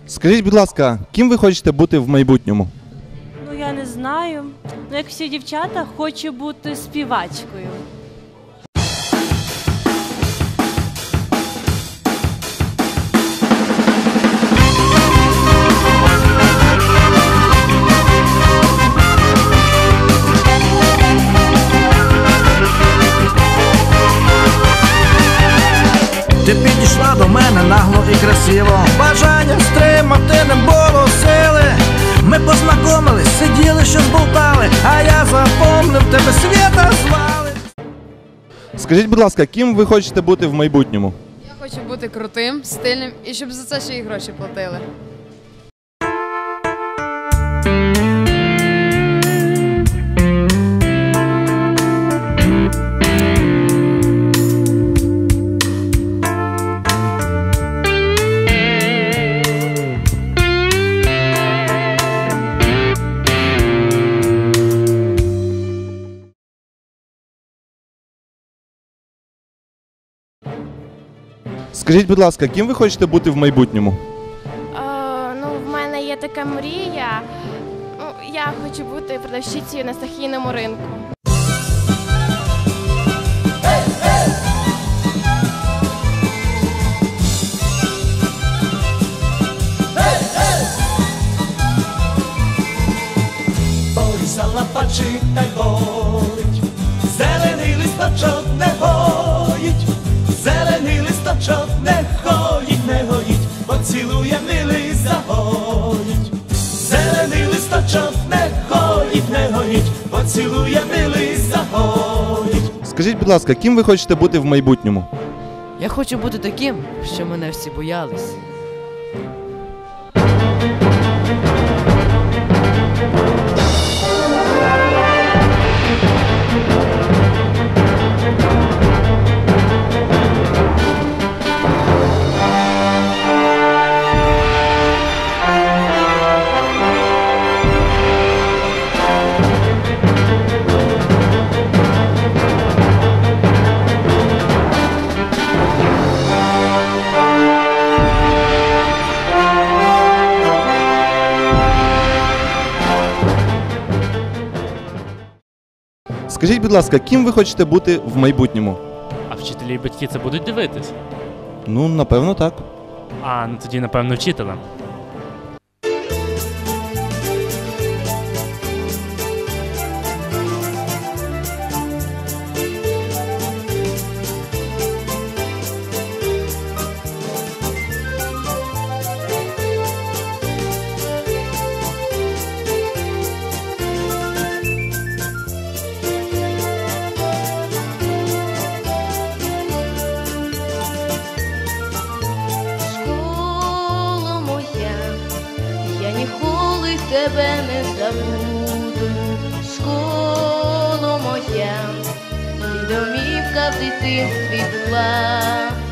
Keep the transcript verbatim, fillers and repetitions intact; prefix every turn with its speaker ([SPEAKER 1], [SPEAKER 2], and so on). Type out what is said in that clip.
[SPEAKER 1] Скажіть, будь ласка, ким ви хочете бути в майбутньому?
[SPEAKER 2] Ну, я не знаю. Ну, як всі дівчата, хочу бути співачкою.
[SPEAKER 3] Ти підійшла до мене нагло і красиво, бажання стримати не було сили. Ми познайомились, сиділи, що зболтали, а я запомнив, тебе Свята звали.
[SPEAKER 1] Скажіть, будь ласка, ким ви хочете бути в майбутньому?
[SPEAKER 4] Я хочу бути крутим, стильним і щоб за це ще й гроші платили.
[SPEAKER 1] Скажіть, будь ласка, ким ви хочете бути в майбутньому?
[SPEAKER 5] Е, ну, в мене є така мрія. Ну, я хочу бути продавщицею на стихійному ринку.
[SPEAKER 6] Боїся лапачить та й болить, зелений листочок не гоїть, зелений листочок не гоїть, не гоїть, поцілує милий загоїть. Зелений листочок не гоїть, не гоїть, поцілує милий загоїть.
[SPEAKER 1] Скажіть, будь ласка, ким ви хочете бути в майбутньому?
[SPEAKER 7] Я хочу бути таким, що мене всі боялись.
[SPEAKER 1] Скажіть, будь ласка, ким ви хочете бути в майбутньому?
[SPEAKER 8] А вчителі і батьки це будуть дивитись?
[SPEAKER 1] Ну, напевно, так.
[SPEAKER 8] А, ну тоді, напевно, вчителем.
[SPEAKER 9] Ніколи тебе не забуду, школо моя, і домівка в дитинстві була.